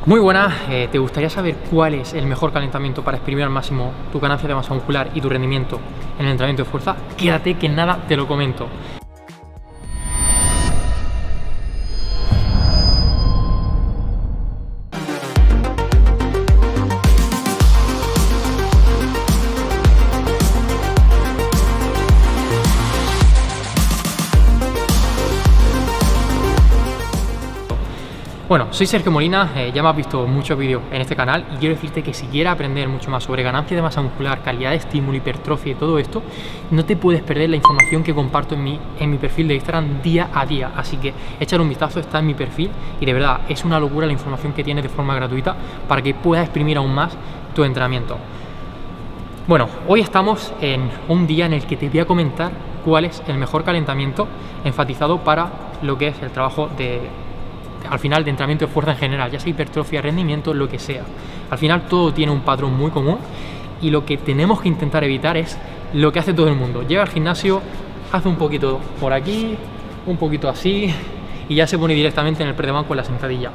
Muy buenas, ¿te gustaría saber cuál es el mejor calentamiento para exprimir al máximo tu ganancia de masa muscular y tu rendimiento en el entrenamiento de fuerza? Quédate que en nada te lo comento. Bueno, soy Sergio Molina, ya me has visto muchos vídeos en este canal y quiero decirte que si quieres aprender mucho más sobre ganancia de masa muscular, calidad de estímulo, hipertrofia y todo esto, no te puedes perder la información que comparto en mi perfil de Instagram día a día. Así que échale un vistazo, está en mi perfil y de verdad es una locura la información que tienes de forma gratuita para que puedas exprimir aún más tu entrenamiento. Bueno, hoy estamos en un día en el que te voy a comentar cuál es el mejor calentamiento enfatizado para lo que es el trabajo al final de entrenamiento de fuerza en general, ya sea hipertrofia, rendimiento, lo que sea. Al final todo tiene un patrón muy común y lo que tenemos que intentar evitar es lo que hace todo el mundo. Llega al gimnasio, hace un poquito por aquí, un poquito así y ya se pone directamente en el press de banco en la sentadilla.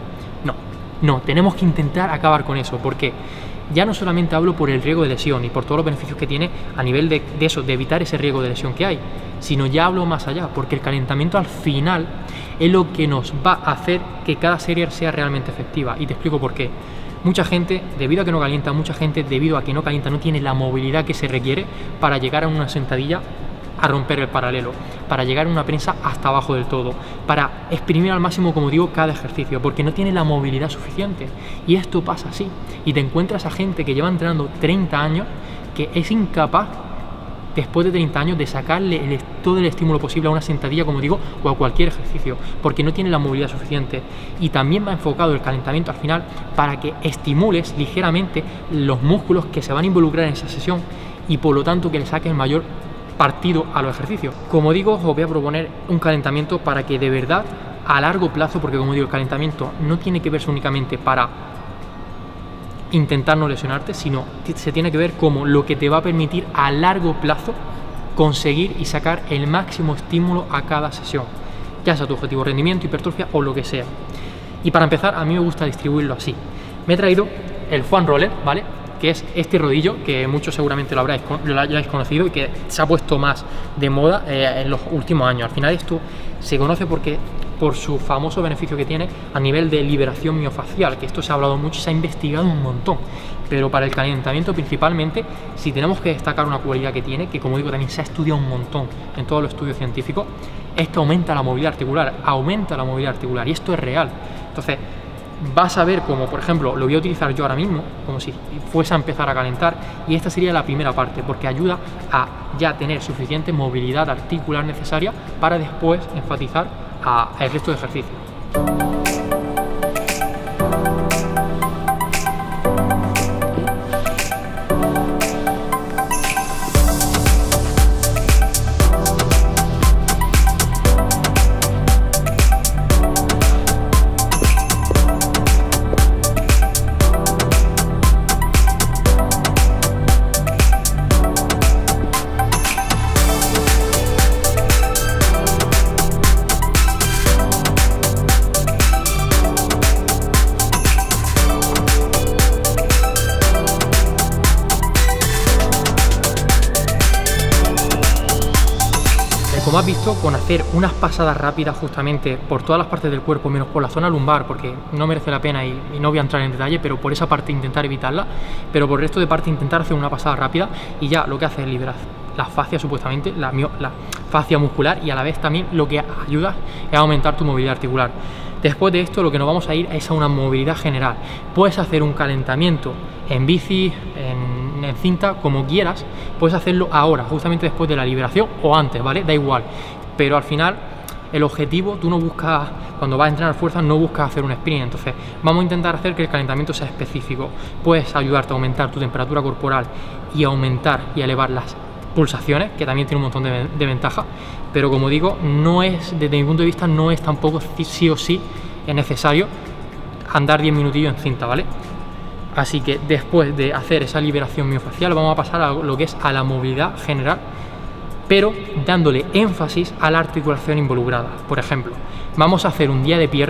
No, tenemos que intentar acabar con eso, porque ya no solamente hablo por el riesgo de lesión y por todos los beneficios que tiene a nivel de evitar ese riesgo de lesión que hay, sino ya hablo más allá, porque el calentamiento al final es lo que nos va a hacer que cada serie sea realmente efectiva. Y te explico por qué. Mucha gente, debido a que no calienta, no tiene la movilidad que se requiere para llegar a una sentadilla a romper el paralelo, para llegar a una prensa hasta abajo del todo, para exprimir al máximo, como digo, cada ejercicio, porque no tiene la movilidad suficiente. Y esto pasa así. Y te encuentras a gente que lleva entrenando 30 años que es incapaz, después de 30 años, de sacarle todo el estímulo posible a una sentadilla, como digo, o a cualquier ejercicio, porque no tiene la movilidad suficiente. Y también va enfocado el calentamiento al final para que estimules ligeramente los músculos que se van a involucrar en esa sesión y por lo tanto que le saques el mayor partido a los ejercicios. Como digo, os voy a proponer un calentamiento para que de verdad a largo plazo, porque como digo, el calentamiento no tiene que verse únicamente para intentar no lesionarte, sino se tiene que ver como lo que te va a permitir a largo plazo conseguir y sacar el máximo estímulo a cada sesión, ya sea tu objetivo rendimiento, hipertrofia o lo que sea. Y para empezar, a mí me gusta distribuirlo así. Me he traído el foam roller, ¿vale?, que es este rodillo que muchos seguramente lo hayáis conocido y que se ha puesto más de moda en los últimos años. Al final esto se conoce por su famoso beneficio que tiene a nivel de liberación miofacial, que esto se ha hablado mucho y se ha investigado un montón, pero para el calentamiento principalmente, si tenemos que destacar una cualidad que tiene, que como digo también se ha estudiado un montón en todos los estudios científicos, es que aumenta la movilidad articular, y esto es real. Entonces vas a ver como, por ejemplo, lo voy a utilizar yo ahora mismo, como si fuese a empezar a calentar, y esta sería la primera parte, porque ayuda a ya tener suficiente movilidad articular necesaria para después enfatizar el resto de ejercicios. Como has visto, con hacer unas pasadas rápidas justamente por todas las partes del cuerpo, menos por la zona lumbar, porque no merece la pena y no voy a entrar en detalle, pero por esa parte intentar evitarla, pero por el resto de parte intentar hacer una pasada rápida y ya lo que hace es liberar la fascia, supuestamente, la fascia muscular, y a la vez también lo que ayuda es a aumentar tu movilidad articular. Después de esto lo que nos vamos a ir es a una movilidad general. Puedes hacer un calentamiento en bici, en cinta, como quieras. Puedes hacerlo ahora, justamente después de la liberación o antes, ¿vale? Da igual. Pero al final el objetivo, tú no buscas, cuando vas a entrenar fuerza, no buscas hacer un sprint. Entonces vamos a intentar hacer que el calentamiento sea específico. Puedes ayudarte a aumentar tu temperatura corporal y aumentar y elevar las pulsaciones, que también tiene un montón de ventajas, pero como digo, no es, desde mi punto de vista, no es tampoco sí o sí es necesario andar 10 minutillos en cinta, ¿vale? Así que después de hacer esa liberación miofacial vamos a pasar a lo que es a la movilidad general, pero dándole énfasis a la articulación involucrada. Por ejemplo, vamos a hacer un día de pierna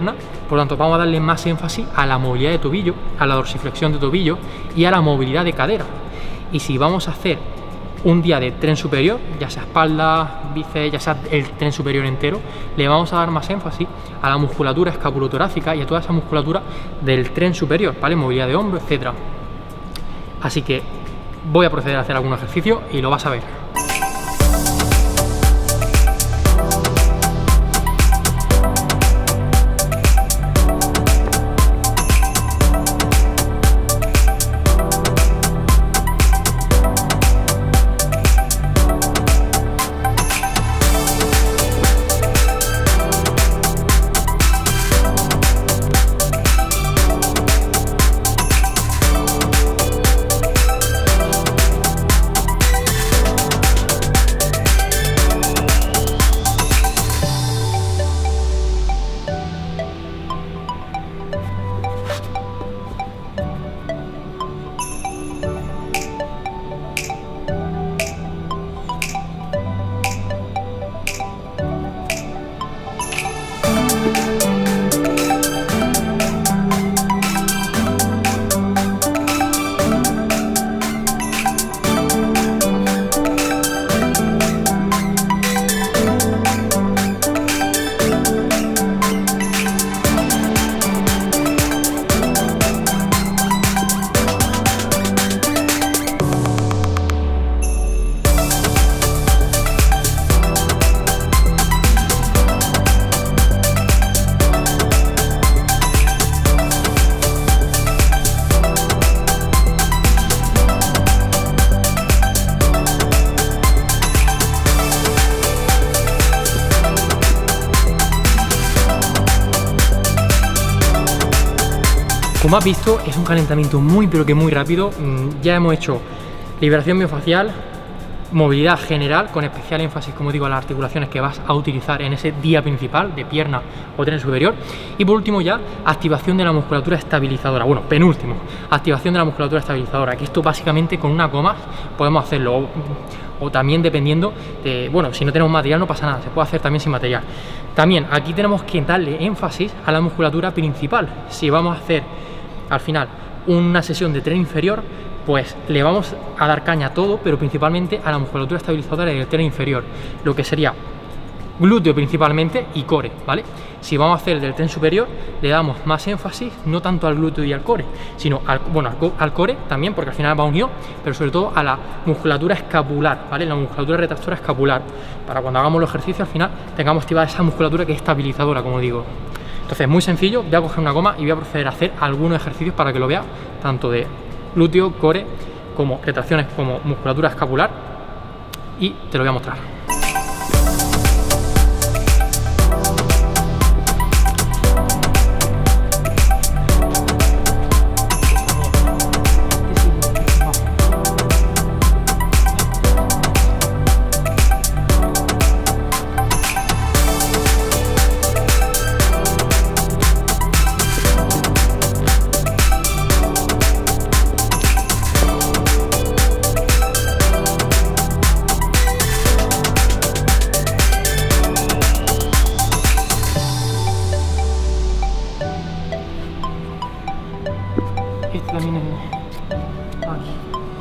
Por lo tanto, vamos a darle más énfasis a la movilidad de tobillo, a la dorsiflexión de tobillo y a la movilidad de cadera. Y si vamos a hacer un día de tren superior, ya sea espalda, bíceps, ya sea el tren superior entero, le vamos a dar más énfasis a la musculatura escapulotorácica y a toda esa musculatura del tren superior, ¿vale? Movilidad de hombro, etcétera. Así que voy a proceder a hacer algún ejercicio y lo vas a ver. Como has visto, es un calentamiento muy pero que muy rápido. Ya hemos hecho liberación miofascial, movilidad general, con especial énfasis, como digo, a las articulaciones que vas a utilizar en ese día principal de pierna o tren superior. Y por último ya, activación de la musculatura estabilizadora. Bueno, penúltimo, activación de la musculatura estabilizadora, que esto básicamente con una coma podemos hacerlo. O también dependiendo de, bueno, si no tenemos material no pasa nada, se puede hacer también sin material. También aquí tenemos que darle énfasis a la musculatura principal. Si vamos a hacer al final una sesión de tren inferior, pues le vamos a dar caña a todo, pero principalmente a la musculatura estabilizadora del tren inferior, lo que sería glúteo principalmente y core, ¿vale? Si vamos a hacer el del tren superior, le damos más énfasis, no tanto al glúteo y al core, sino al core también, porque al final va unido, pero sobre todo a la musculatura escapular, ¿vale? La musculatura retractora escapular, para cuando hagamos los ejercicios al final tengamos activada esa musculatura que es estabilizadora, como digo. Entonces, muy sencillo, voy a coger una goma y voy a proceder a hacer algunos ejercicios para que lo veas, tanto de glúteo, core, como retracciones, como musculatura escapular, y te lo voy a mostrar. Este también es aquí.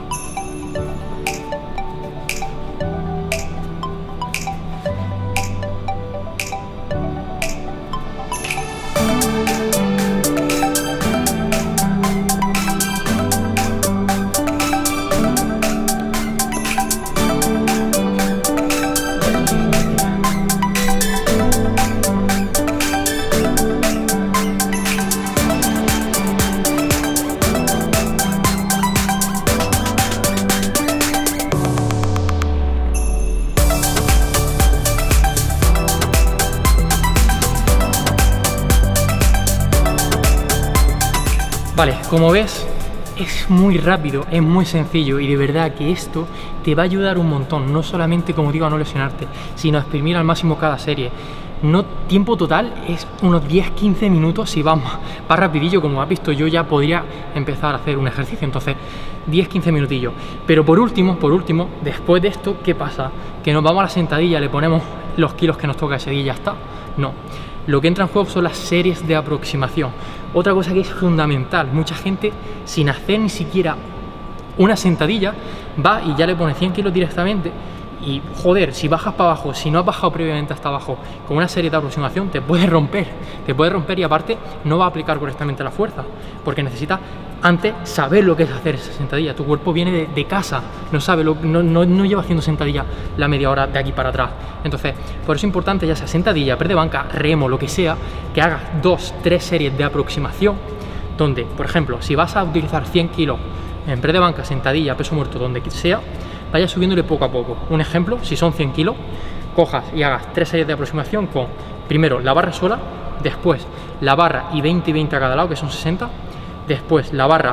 Vale, como ves, es muy rápido, es muy sencillo y de verdad que esto te va a ayudar un montón, no solamente, como digo, a no lesionarte, sino a exprimir al máximo cada serie. No, tiempo total es unos 10-15 minutos. Si va rapidillo, como has visto, yo ya podría empezar a hacer un ejercicio, entonces 10-15 minutillos. Pero por último, después de esto, ¿qué pasa? Que nos vamos a la sentadilla, le ponemos los kilos que nos toca ese día y ya está. No, Lo que entra en juego son las series de aproximación. Otra cosa que es fundamental, mucha gente sin hacer ni siquiera una sentadilla va y ya le pone 100 kilos directamente. Y joder, si bajas para abajo, si no has bajado previamente hasta abajo con una serie de aproximación, te puede romper y aparte no va a aplicar correctamente la fuerza, porque necesitas antes saber lo que es hacer esa sentadilla. Tu cuerpo viene de casa, no sabe, no lleva haciendo sentadilla la media hora de aquí para atrás. Entonces, por eso es importante, ya sea sentadilla, press de banca, remo, lo que sea, que hagas 2-3 series de aproximación, donde, por ejemplo, si vas a utilizar 100 kilos en press de banca, sentadilla, peso muerto, donde sea, vaya subiéndole poco a poco. Un ejemplo, si son 100 kilos, cojas y hagas 3 series de aproximación con, primero, la barra sola, después la barra y 20 y 20 a cada lado, que son 60, después la barra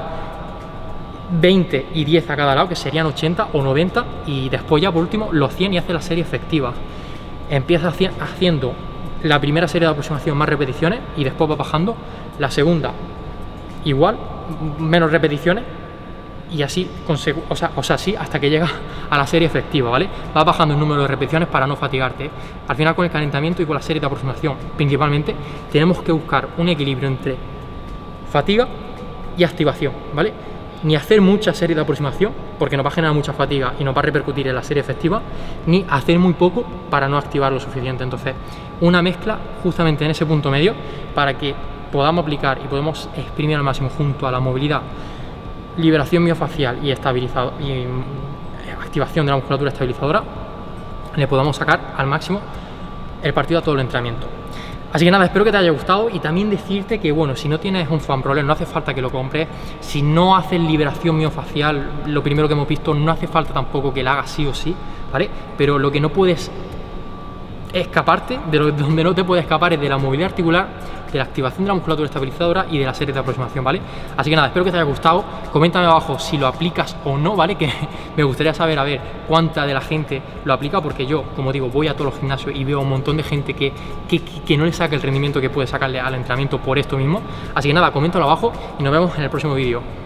20 y 10 a cada lado, que serían 80 o 90, y después ya por último los 100 y hace la serie efectiva. Empieza haciendo la primera serie de aproximación más repeticiones y después va bajando la igual, menos repeticiones, y así, así hasta que llega a la serie efectiva, ¿vale? Vas bajando el número de repeticiones para no fatigarte. Al final, con el calentamiento y con la serie de aproximación, principalmente, tenemos que buscar un equilibrio entre fatiga y activación, ¿vale? Ni hacer mucha serie de aproximación, porque nos va a generar mucha fatiga y nos va a repercutir en la serie efectiva, ni hacer muy poco para no activar lo suficiente. Entonces, una mezcla justamente en ese punto medio para que podamos aplicar y podemos exprimir al máximo junto a la movilidad, liberación miofacial y activación de la musculatura estabilizadora, le podamos sacar al máximo el partido a todo el entrenamiento. Así que nada, espero que te haya gustado y también decirte que, bueno, si no tienes un fan problem, no hace falta que lo compres. Si no haces liberación miofacial, lo primero que hemos visto, no hace falta tampoco que la hagas sí o sí, ¿vale? Pero lo que no puedes escaparte, donde no te puedes escapar, es de la movilidad articular, de la activación de la musculatura estabilizadora y de la serie de aproximación, ¿vale? Así que nada, espero que te haya gustado. Coméntame abajo si lo aplicas o no, ¿vale? Que me gustaría saber, a ver, cuánta de la gente lo aplica, porque yo, como digo, voy a todos los gimnasios y veo un montón de gente que no le saca el rendimiento que puede sacarle al entrenamiento por esto mismo. Así que nada, coméntalo abajo y nos vemos en el próximo vídeo.